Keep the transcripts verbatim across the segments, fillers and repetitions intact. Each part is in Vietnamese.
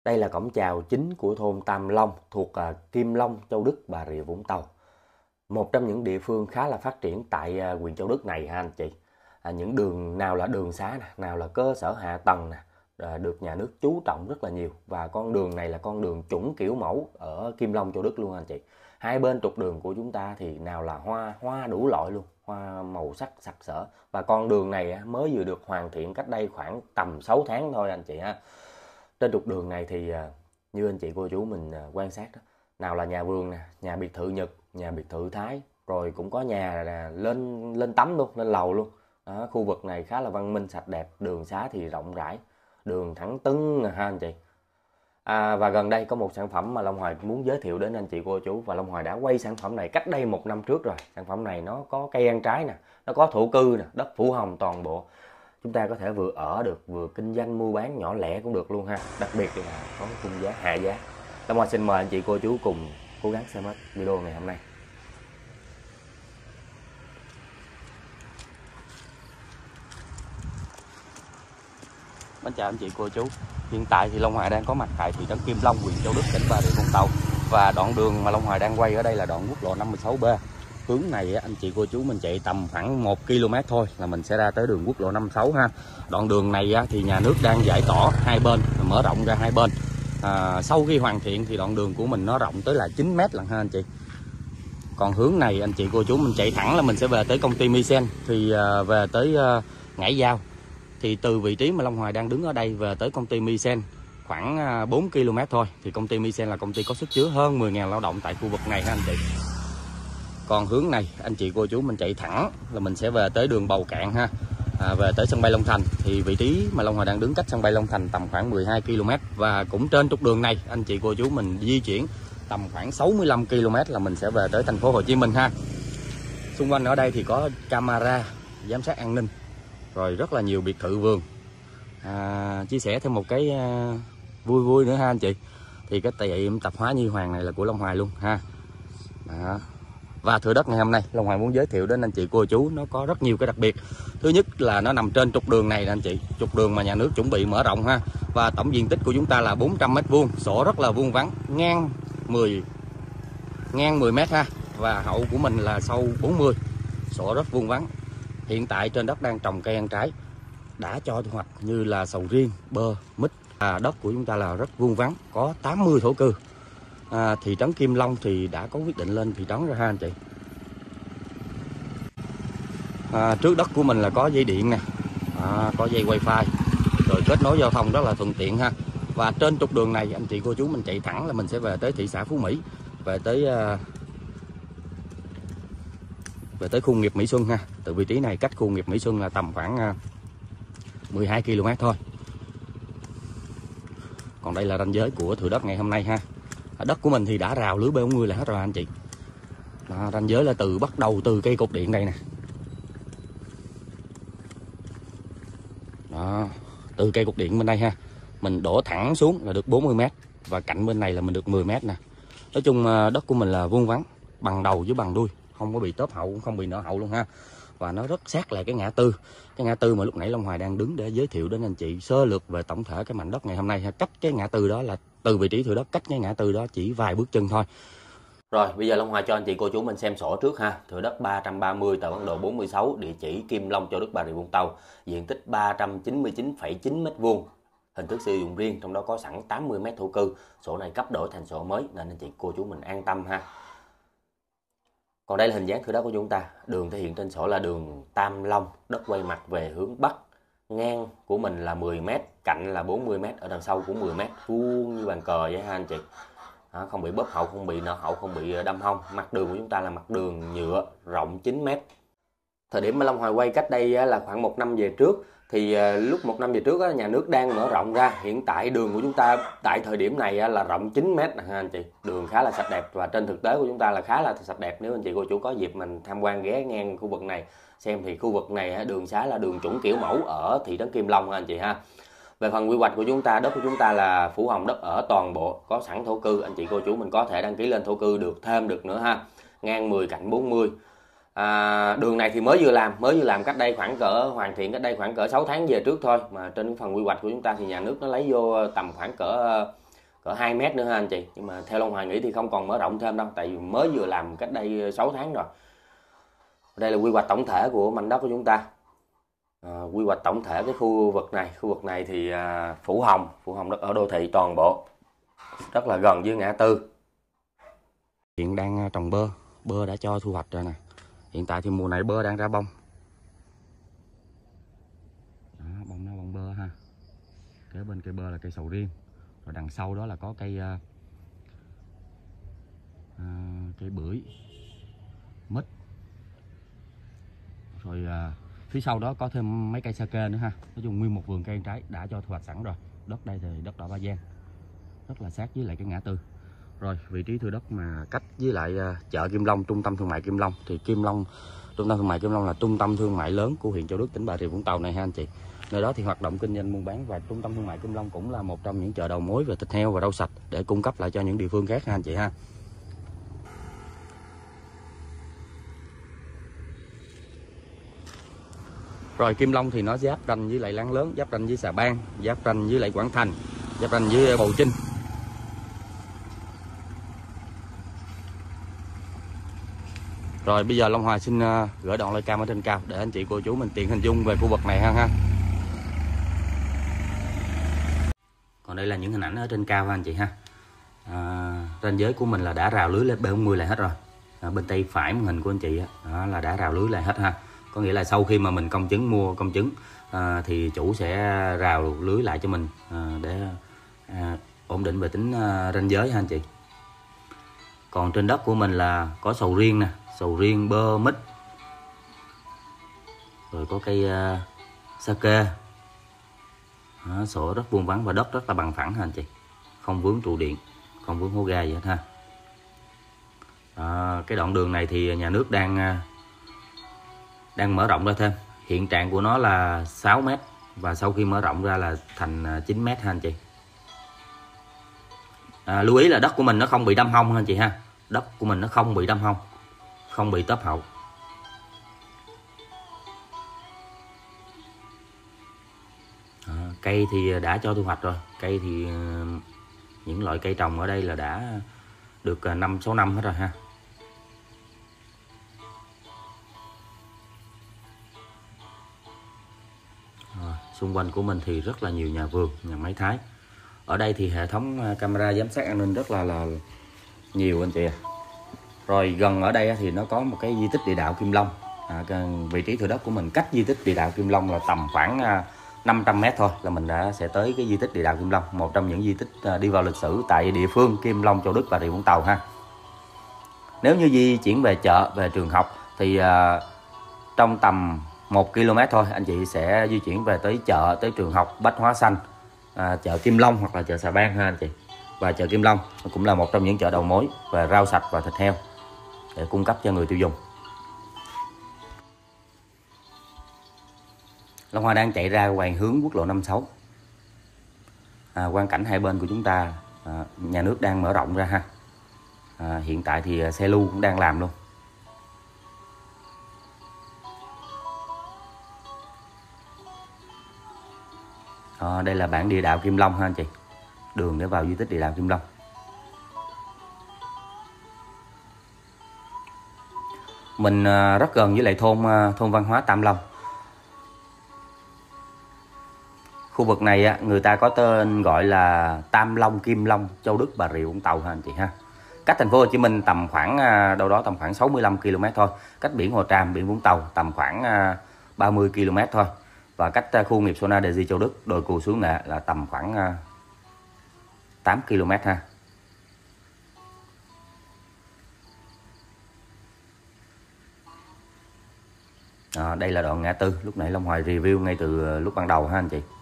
Đây là cổng chào chính của thôn Tam Long thuộc à, Kim Long, Châu Đức, Bà Rịa Vũng Tàu. Một trong những địa phương khá là phát triển tại à, huyện Châu Đức này ha anh chị. À, những đường nào là đường xá nè, nào là cơ sở hạ tầng nè, à, được nhà nước chú trọng rất là nhiều, và con đường này là con đường chuẩn kiểu mẫu ở Kim Long, Châu Đức luôn anh chị. Hai bên trục đường của chúng ta thì nào là hoa hoa đủ loại luôn, hoa màu sắc sặc sỡ, và con đường này á, mới vừa được hoàn thiện cách đây khoảng tầm sáu tháng thôi anh chị ha. Trên trục đường này thì à, như anh chị cô chú mình à, quan sát đó, nào là nhà vườn nè, nhà biệt thự Nhật, nhà biệt thự Thái, rồi cũng có nhà là lên lên tắm luôn, lên lầu luôn. Đó, khu vực này khá là văn minh, sạch đẹp, đường xá thì rộng rãi, đường thẳng tưng nè ha anh chị. À, và gần đây có một sản phẩm mà Long Hoài muốn giới thiệu đến anh chị cô chú, và Long Hoài đã quay sản phẩm này cách đây một năm trước rồi. Sản phẩm này nó có cây ăn trái nè, nó có thổ cư nè, đất phủ hồng toàn bộ. Chúng ta có thể vừa ở được, vừa kinh doanh mua bán nhỏ lẻ cũng được luôn ha. Đặc biệt là có khung giá hạ giá. Long Hoa xin mời anh chị cô chú cùng cố gắng xem hết video ngày hôm nay. Mến chào anh chị cô chú. Hiện tại thì Long Hoài đang có mặt tại thị trấn Kim Long, huyện Châu Đức, tỉnh Bà Rịa Vũng Tàu. Và đoạn đường mà Long Hoài đang quay ở đây là đoạn quốc lộ năm mươi sáu B. Hướng này anh chị cô chú mình chạy tầm khoảng một ki lô mét thôi là mình sẽ ra tới đường quốc lộ năm mươi sáu ha. Đoạn đường này thì nhà nước đang giải tỏa hai bên, mở rộng ra hai bên. À, sau khi hoàn thiện thì đoạn đường của mình nó rộng tới là chín mét lần ha anh chị. Còn hướng này anh chị cô chú mình chạy thẳng là mình sẽ về tới công ty Misen, thì à, về tới à, Ngãi Giao. Thì từ vị trí mà Long Hoài đang đứng ở đây về tới công ty Misen khoảng à, bốn ki lô mét thôi. Thì công ty Misen là công ty có sức chứa hơn mười nghìn lao động tại khu vực này ha anh chị. Còn hướng này anh chị cô chú mình chạy thẳng là mình sẽ về tới đường Bầu Cạn ha, à, về tới sân bay Long Thành. Thì vị trí mà Long Hoài đang đứng cách sân bay Long Thành tầm khoảng mười hai ki lô mét, và cũng trên trục đường này anh chị cô chú mình di chuyển tầm khoảng sáu mươi lăm ki lô mét là mình sẽ về tới thành phố Hồ Chí Minh ha. Xung quanh ở đây thì có camera giám sát an ninh, rồi rất là nhiều biệt thự vườn. À, chia sẻ thêm một cái à, vui vui nữa ha anh chị, thì cái tiệm tạp hóa Nhi Hoàng này là của Long Hoài luôn ha. Đó. Và thửa đất ngày hôm nay Long Hoài muốn giới thiệu đến anh chị cô chú nó có rất nhiều cái đặc biệt. Thứ nhất là nó nằm trên trục đường này nè anh chị, trục đường mà nhà nước chuẩn bị mở rộng ha. Và tổng diện tích của chúng ta là bốn trăm mét vuông, sổ rất là vuông vắn, ngang mười ngang mười mét ha, và hậu của mình là sâu bốn mươi, sổ rất vuông vắn. Hiện tại trên đất đang trồng cây ăn trái đã cho thu hoạch như là sầu riêng, bơ, mít. À, đất của chúng ta là rất vuông vắn, có tám mươi thổ cư. À, thị trấn Kim Long thì đã có quyết định lên thị trấn rồi ha anh chị. À, trước đất của mình là có dây điện nè, à, có dây wifi, rồi kết nối giao thông rất là thuận tiện ha. Và trên trục đường này anh chị cô chú mình chạy thẳng là mình sẽ về tới thị xã Phú Mỹ, về tới uh, về tới khu nghiệp Mỹ Xuân ha. Từ vị trí này cách khu nghiệp Mỹ Xuân là tầm khoảng uh, mười hai ki lô mét thôi. Còn đây là ranh giới của thửa đất ngày hôm nay ha. Đất của mình thì đã rào lưới B bốn mươi là hết rồi anh chị. Đó, ranh giới là từ bắt đầu từ cây cột điện đây nè. Đó, từ cây cột điện bên đây ha, mình đổ thẳng xuống là được bốn mươi mét, và cạnh bên này là mình được mười mét nè. Nói chung đất của mình là vuông vắn, bằng đầu với bằng đuôi, không có bị tớp hậu, không bị nở hậu luôn ha. Và nó rất sát lại cái ngã tư, cái ngã tư mà lúc nãy Long Hoài đang đứng để giới thiệu đến anh chị sơ lược về tổng thể cái mảnh đất ngày hôm nay ha. Cách cái ngã tư đó là từ vị trí thửa đất, cách cái ngã tư đó chỉ vài bước chân thôi. Rồi bây giờ Long Hoài cho anh chị cô chú mình xem sổ trước ha. Thửa đất ba trăm ba mươi tại bản đồ bốn mươi sáu, địa chỉ Kim Long, Châu Đức, Bà Rịa Vũng Tàu, diện tích ba trăm chín mươi chín phẩy chín mét vuông, hình thức sử dụng riêng, trong đó có sẵn tám mươi mét thổ cư. Sổ này cấp đổi thành sổ mới nên anh chị cô chú mình an tâm ha. Còn đây là hình dáng thửa đất của chúng ta. Đường thể hiện trên sổ là đường Tam Long, đất quay mặt về hướng Bắc. Ngang của mình là mười mét, cạnh là bốn mươi mét, ở đằng sau cũng mười mét, vuông như bàn cờ vậy ha anh chị. Đó, không bị bóp hậu, không bị nở hậu, không bị đâm hông. Mặt đường của chúng ta là mặt đường nhựa, rộng chín mét. Thời điểm mà Long Hoài quay cách đây là khoảng một năm về trước, thì lúc một năm về trước nhà nước đang mở rộng ra. Hiện tại đường của chúng ta tại thời điểm này là rộng chín mét nè anh chị. Đường khá là sạch đẹp, và trên thực tế của chúng ta là khá là sạch đẹp. Nếu anh chị cô chú có dịp mình tham quan ghé ngang khu vực này xem thì khu vực này đường xá là đường chuẩn kiểu mẫu ở thị trấn Kim Long anh chị ha. Về phần quy hoạch của chúng ta, đất của chúng ta là phủ hồng đất ở toàn bộ, có sẵn thổ cư, anh chị cô chú mình có thể đăng ký lên thổ cư được thêm được nữa ha. Ngang mười cạnh bốn mươi. À, đường này thì mới vừa làm, mới vừa làm cách đây khoảng cỡ hoàn thiện cách đây khoảng cỡ sáu tháng về trước thôi, mà trên phần quy hoạch của chúng ta thì nhà nước nó lấy vô tầm khoảng cỡ cỡ hai mét nữa ha anh chị. Nhưng mà theo Long Hoài nghĩ thì không còn mở rộng thêm đâu, tại vì mới vừa làm cách đây sáu tháng rồi. Đây là quy hoạch tổng thể của mảnh đất của chúng ta. À, quy hoạch tổng thể cái khu vực này, khu vực này thì à, phủ hồng, phủ hồng đất ở đô thị toàn bộ, rất là gần với ngã tư. Hiện đang trồng bơ, bơ đã cho thu hoạch rồi nè. Hiện tại thì mùa này bơ đang ra bông. Đó, bông nó bông bơ ha. Kế bên cây bơ là cây sầu riêng, rồi đằng sau đó là có cây uh, uh, cây bưởi, mít, rồi uh, phía sau đó có thêm mấy cây sa kê nữa ha. Nói chung nguyên một vườn cây trái đã cho thu hoạch sẵn rồi. Đất đây thì đất đỏ Ba Giang, rất là sát với lại cái ngã tư. Rồi vị trí thửa đất mà cách với lại uh, chợ Kim Long, trung tâm thương mại Kim Long, thì Kim Long, trung tâm thương mại Kim Long là trung tâm thương mại lớn của huyện Châu Đức, tỉnh Bà Rịa Vũng Tàu này ha anh chị. Nơi đó thì hoạt động kinh doanh buôn bán, và trung tâm thương mại Kim Long cũng là một trong những chợ đầu mối về thịt heo và rau sạch để cung cấp lại cho những địa phương khác ha anh chị ha. Rồi Kim Long thì nó giáp ranh với lại Láng Lớn, giáp ranh với Xà Bang, giáp ranh với lại Quảng Thành, giáp ranh với Bầu Trinh. Rồi bây giờ Long Hoài xin uh, gửi đoạn live cam ở trên cao để anh chị cô chú mình tiện hình dung về khu vực này ha ha. Còn đây là những hình ảnh ở trên cao ha anh chị ha. À, ranh giới của mình là đã rào lưới lên B bốn mươi lại hết rồi. À, bên tay phải màn hình của anh chị đó là đã rào lưới lại hết ha. Có nghĩa là sau khi mà mình công chứng, mua công chứng à, thì chủ sẽ rào lưới lại cho mình à, để à, ổn định về tính à, ranh giới ha anh chị. Còn trên đất của mình là có sầu riêng nè, sầu riêng, bơ, mít, rồi có cây uh, sa kê. Đó, sổ rất vuông vắn và đất rất là bằng phẳng ha anh chị, không vướng trụ điện, không vướng hố ga gì hết ha. À, cái đoạn đường này thì nhà nước đang uh, đang mở rộng ra thêm. Hiện trạng của nó là sáu mét và sau khi mở rộng ra là thành uh, chín mét ha anh chị. À, lưu ý là đất của mình nó không bị đâm hông ha anh chị ha. Đất của mình nó không bị đâm hông, không bị tấp hậu. À, cây thì đã cho thu hoạch rồi. Cây thì những loại cây trồng ở đây là đã được năm sáu năm hết rồi ha. À, xung quanh của mình thì rất là nhiều nhà vườn, nhà máy thái. Ở đây thì hệ thống camera giám sát an ninh rất là là nhiều anh chị ạ. Rồi gần ở đây thì nó có một cái di tích địa đạo Kim Long. À, vị trí thửa đất của mình cách di tích địa đạo Kim Long là tầm khoảng năm trăm mét thôi là mình đã sẽ tới cái di tích địa đạo Kim Long, một trong những di tích đi vào lịch sử tại địa phương Kim Long, Châu Đức, Bà Rịa Vũng Tàu ha. Nếu như di chuyển về chợ, về trường học thì à, trong tầm một ki lô mét thôi anh chị sẽ di chuyển về tới chợ, tới trường học, Bách Hóa Xanh, à, chợ Kim Long hoặc là chợ Xà Bang ha anh chị. Và chợ Kim Long cũng là một trong những chợ đầu mối về rau sạch và thịt heo để cung cấp cho người tiêu dùng. Long Hoa đang chạy ra ngoài hướng quốc lộ năm mươi sáu. À, quang cảnh hai bên của chúng ta à, nhà nước đang mở rộng ra ha. À, hiện tại thì xe lưu cũng đang làm luôn. À, đây là bản địa đạo Kim Long ha anh chị. Đường để vào di tích địa đạo Kim Long. Mình rất gần với lại thôn thôn văn hóa Tam Long. Khu vực này người ta có tên gọi là Tam Long, Kim Long, Châu Đức, Bà Rịa Vũng Tàu ha anh chị ha. Cách thành phố Hồ Chí Minh tầm khoảng đâu đó tầm khoảng sáu mươi lăm ki lô mét thôi. Cách biển Hồ Tràm, biển Vũng Tàu tầm khoảng ba mươi ki lô mét thôi. Và cách khu nghiệp Sona Đề Di Châu Đức, đồi Cù Suối Nghệ là tầm khoảng tám ki lô mét ha. À, đây là đoạn ngã tư lúc nãy Long Hoài review ngay từ lúc ban đầu ha anh chị.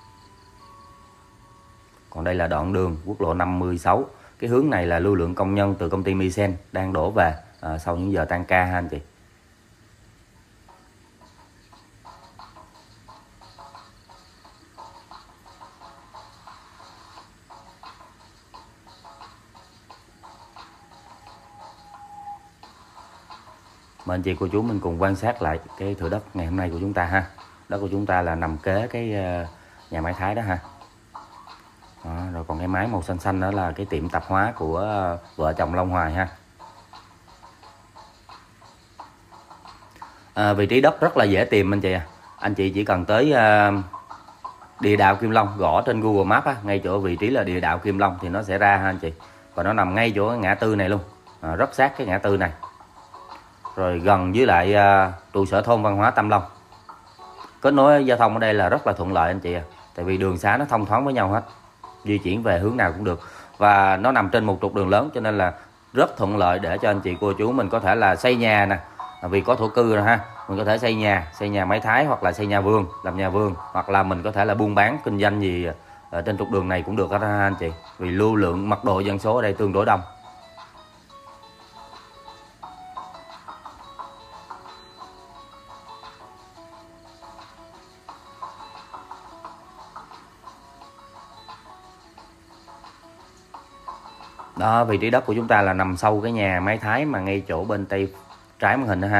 Còn đây là đoạn đường quốc lộ năm mươi sáu. Cái hướng này là lưu lượng công nhân từ công ty Misen đang đổ về à, sau những giờ tan ca ha anh chị. Mời anh chị cô chú mình cùng quan sát lại cái thửa đất ngày hôm nay của chúng ta ha. Đất của chúng ta là nằm kế cái nhà máy thái đó ha. Đó, rồi còn cái máy máy màu xanh xanh đó là cái tiệm tạp hóa của vợ chồng Long Hoài ha. À, vị trí đất rất là dễ tìm anh chị à. Anh chị chỉ cần tới uh, địa đạo Kim Long, gõ trên Google Maps á, ngay chỗ vị trí là địa đạo Kim Long thì nó sẽ ra ha anh chị. Và nó nằm ngay chỗ ngã tư này luôn, à, rất sát cái ngã tư này. Rồi gần với lại uh, trụ sở thôn văn hóa Tam Long. Kết nối giao thông ở đây là rất là thuận lợi anh chị à. Tại vì đường xá nó thông thoáng với nhau hết, di chuyển về hướng nào cũng được. Và nó nằm trên một trục đường lớn cho nên là rất thuận lợi để cho anh chị cô chú mình có thể là xây nhà nè. Vì có thổ cư rồi ha, mình có thể xây nhà, xây nhà máy thái hoặc là xây nhà vườn, làm nhà vườn, hoặc là mình có thể là buôn bán kinh doanh gì ở trên trục đường này cũng được đó anh chị. Vì lưu lượng mật độ dân số ở đây tương đối đông. Đó, vị trí đất của chúng ta là nằm sâu cái nhà máy thái mà ngay chỗ bên tay trái màn hình đó ha.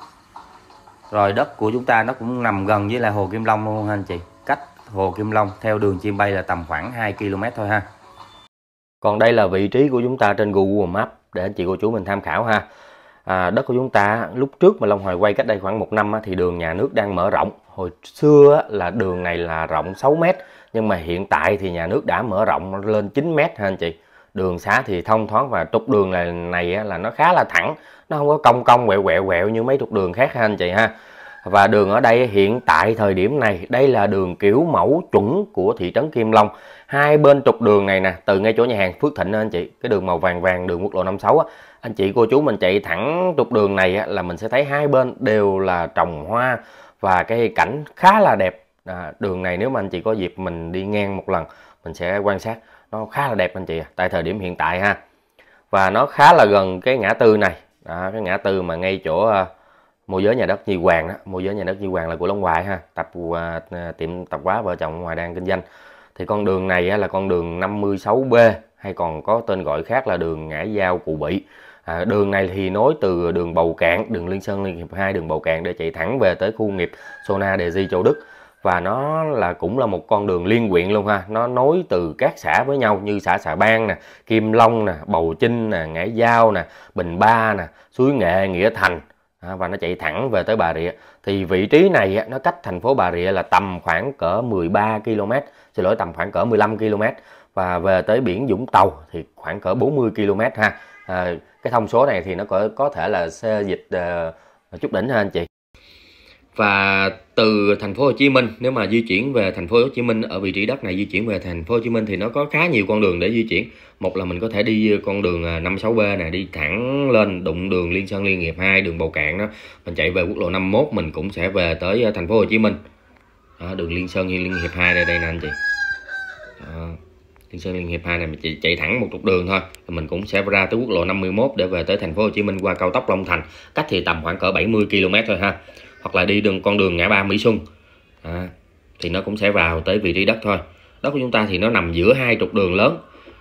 Rồi đất của chúng ta nó cũng nằm gần với là Hồ Kim Long luôn ha anh chị. Cách Hồ Kim Long theo đường chim bay là tầm khoảng hai ki lô mét thôi ha. Còn đây là vị trí của chúng ta trên Google Maps để anh chị cô chú mình tham khảo ha. À, đất của chúng ta lúc trước mà Long Hoài quay cách đây khoảng một năm á, thì đường nhà nước đang mở rộng. Hồi xưa á, là đường này là rộng sáu mét, nhưng mà hiện tại thì nhà nước đã mở rộng lên chín mét ha anh chị. Đường xá thì thông thoáng và trục đường này, này á, là nó khá là thẳng, nó không có cong cong quẹo quẹo quẹo như mấy trục đường khác ha anh chị ha. Và đường ở đây hiện tại thời điểm này, đây là đường kiểu mẫu chuẩn của thị trấn Kim Long. Hai bên trục đường này nè, từ ngay chỗ nhà hàng Phước Thịnh anh chị, cái đường màu vàng vàng, đường quốc lộ năm mươi sáu á, anh chị cô chú mình chạy thẳng trục đường này á, là mình sẽ thấy hai bên đều là trồng hoa và cái cảnh khá là đẹp. À, đường này nếu mà anh chị có dịp mình đi ngang một lần, mình sẽ quan sát, nó khá là đẹp anh chị, tại thời điểm hiện tại ha. Và nó khá là gần cái ngã tư này, à, cái ngã tư mà ngay chỗ uh, môi giới nhà đất Nhi Hoàng đó, môi giới nhà đất Nhi Hoàng là của Long Hoài ha, tập uh, tiệm tạp hóa vợ chồng Long Hoài đang kinh doanh. Thì con đường này là con đường năm mươi sáu B, hay còn có tên gọi khác là đường Ngã Giao Cụ Bị. À, đường này thì nối từ đường Bầu Cạn, đường Liên Sơn Liên Hiệp hai, đường Bầu Cạn để chạy thẳng về tới khu công nghiệp Sona Đề Di Châu Đức. Và nó là cũng là một con đường liên huyện luôn ha, nó nối từ các xã với nhau như xã Xà Bang nè, Kim Long nè, Bầu Chinh nè, Ngãi Giao nè, Bình Ba nè, Suối Nghệ, Nghĩa Thành, à, và nó chạy thẳng về tới Bà Rịa. Thì vị trí này nó cách thành phố Bà Rịa là tầm khoảng cỡ mười ba ki lô mét, xin lỗi tầm khoảng cỡ mười lăm ki lô mét, và về tới biển Vũng Tàu thì khoảng cỡ bốn mươi ki lô mét ha. À, cái thông số này thì nó có có thể là xe dịch uh, chút đỉnh ha anh chị. Và từ thành phố Hồ Chí Minh, nếu mà di chuyển về thành phố Hồ Chí Minh, ở vị trí đất này di chuyển về thành phố Hồ Chí Minh thì nó có khá nhiều con đường để di chuyển. Một là mình có thể đi con đường năm mươi sáu B này, đi thẳng lên đụng đường Liên Sơn Liên Hiệp hai, đường Bầu Cạn đó, mình chạy về quốc lộ năm mươi mốt mình cũng sẽ về tới thành phố Hồ Chí Minh. Đó, đường Liên Sơn Liên Hiệp hai đây đây nè anh chị. Đó, Liên Sơn Liên Hiệp hai này mình chạy, chạy thẳng một trục đường thôi, mình cũng sẽ ra tới quốc lộ năm mươi mốt để về tới thành phố Hồ Chí Minh qua cao tốc Long Thành, cách thì tầm khoảng cỡ bảy mươi ki lô mét thôi ha. Hoặc là đi đường con đường ngã ba Mỹ Xuân, à, thì nó cũng sẽ vào tới vị trí đất thôi. Đất của chúng ta thì nó nằm giữa hai trục đường lớn,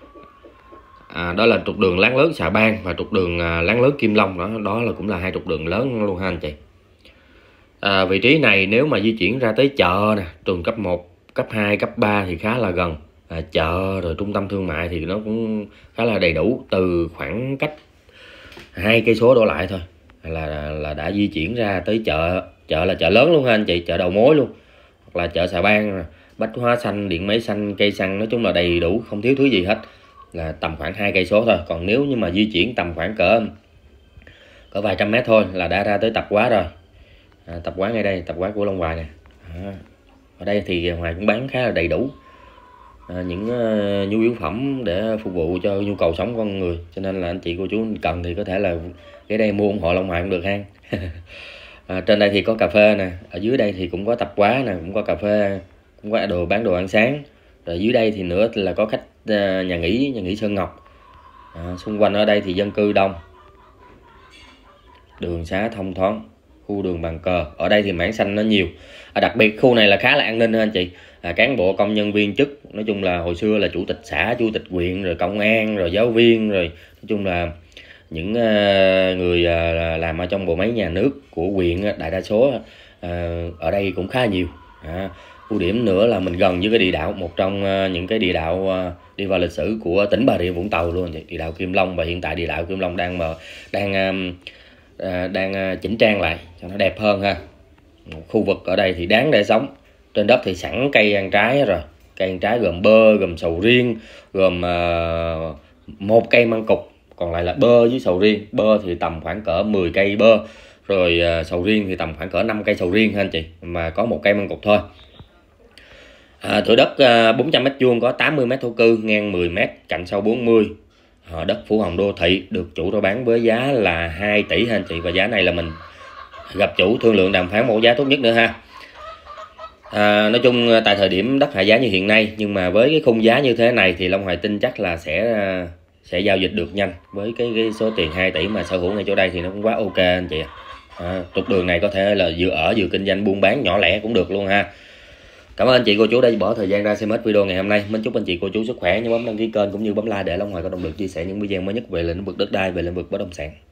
à, đó là trục đường Láng Lớn Xà Bang và trục đường à, Láng Lớn Kim Long. Đó, đó là cũng là hai trục đường lớn luôn ha anh chị. À, vị trí này nếu mà di chuyển ra tới chợ nè, trường cấp một, cấp hai, cấp ba thì khá là gần. À, chợ rồi trung tâm thương mại thì nó cũng khá là đầy đủ, từ khoảng cách hai cây số đổ lại thôi là là đã di chuyển ra tới chợ. Chợ là chợ lớn luôn ha anh chị, chợ đầu mối luôn, hoặc là chợ Xà Bang, bách hóa xanh, điện máy xanh, cây xăng, nói chung là đầy đủ, không thiếu thứ gì hết, là tầm khoảng hai cây số thôi. Còn nếu như mà di chuyển tầm khoảng cỡ cỡ vài trăm mét thôi là đã ra tới tập hóa rồi. À, tập hóa ngay đây, tập hóa của Long Hoài nè. À, ở đây thì Hoài cũng bán khá là đầy đủ, à, những uh, nhu yếu phẩm để phục vụ cho nhu cầu sống của con người, cho nên là anh chị cô chú cần thì có thể là cái đây mua ủng hộ Long Hoài cũng được ha. À, trên đây thì có cà phê nè, ở dưới đây thì cũng có tạp hóa nè, cũng có cà phê, cũng có đồ bán đồ ăn sáng. Rồi dưới đây thì nữa là có khách uh, nhà nghỉ, nhà nghỉ Sơn Ngọc. À, xung quanh ở đây thì dân cư đông, đường xá thông thoáng, khu đường bàn cờ. Ở đây thì mảng xanh nó nhiều, à, đặc biệt khu này là khá là an ninh ha anh chị. À, cán bộ công nhân viên chức, nói chung là hồi xưa là chủ tịch xã, chủ tịch huyện, rồi công an, rồi giáo viên, rồi nói chung là những uh, người uh, làm ở trong bộ máy nhà nước của huyện, đại đa số uh, ở đây cũng khá nhiều. À, ưu điểm nữa là mình gần với cái địa đạo, một trong những cái địa đạo đi vào lịch sử của tỉnh Bà Rịa Vũng Tàu luôn, địa đạo Kim Long. Và hiện tại địa đạo Kim Long đang mà đang đang chỉnh trang lại cho nó đẹp hơn ha. Một khu vực ở đây thì đáng để sống. Trên đất thì sẵn cây ăn trái rồi, cây ăn trái gồm bơ, gồm sầu riêng, gồm uh, một cây măng cụt, còn lại là bơ với sầu riêng. Bơ thì tầm khoảng cỡ mười cây bơ, rồi uh, sầu riêng thì tầm khoảng cỡ năm cây sầu riêng ha anh chị, mà có một cây măng cụt thôi. À, thửa đất uh, bốn trăm mét vuông có tám mươi mét thổ cư, ngang mười mét, cạnh sâu bốn mươi. À, đất phủ hồng đô thị, được chủ rao bán với giá là hai tỷ ha anh chị, và giá này là mình gặp chủ thương lượng đàm phán một giá tốt nhất nữa ha. À, nói chung tại thời điểm đất hạ giá như hiện nay, nhưng mà với cái khung giá như thế này thì Long Hoài tin chắc là sẽ sẽ giao dịch được nhanh. Với cái, cái số tiền hai tỷ mà sở hữu ngay chỗ đây thì nó cũng quá ok anh chị. À, trục đường này có thể là vừa ở vừa kinh doanh buôn bán nhỏ lẻ cũng được luôn ha. Cảm ơn anh chị cô chú đã bỏ thời gian ra xem hết video ngày hôm nay. Mến chúc anh chị cô chú sức khỏe, nhớ bấm đăng ký kênh cũng như bấm like để Long Hoài có động lực chia sẻ những video mới nhất về lĩnh vực đất đai, về lĩnh vực bất động sản.